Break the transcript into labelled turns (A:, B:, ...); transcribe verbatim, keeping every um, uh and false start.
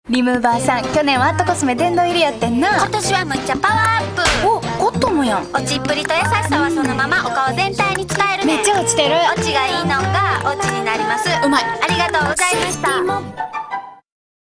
A: リムーバーさん、去年はアットコスメ殿堂入りやってんな。
B: 今年はむっちゃパワーアップ。
A: お、コットンもやん。
B: 落ちっぷりと優しさはそのままお顔全体に使えるね。
A: めっちゃ落ちてる。
B: オチがいいのがオチになります。
A: うまい。
B: ありがとうございました。